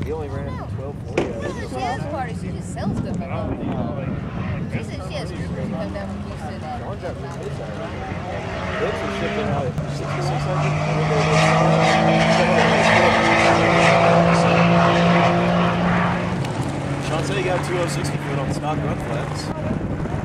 He only ran 12:40. She has parties. She just sells stuff. She said she has strippers who come down from Houston. Sean's got his Rich is shipping out at 6,600. Sean said he got 206 to put on stock run flats.